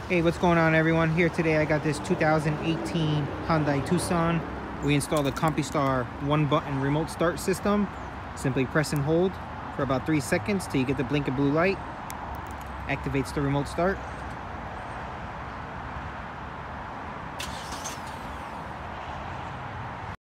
Hey, what's going on, everyone? Here today I got this 2018 Hyundai Tucson. We installed a CompuStar one-button remote start system. Simply press and hold for about 3 seconds till you get the blink of blue light. Activates the remote start.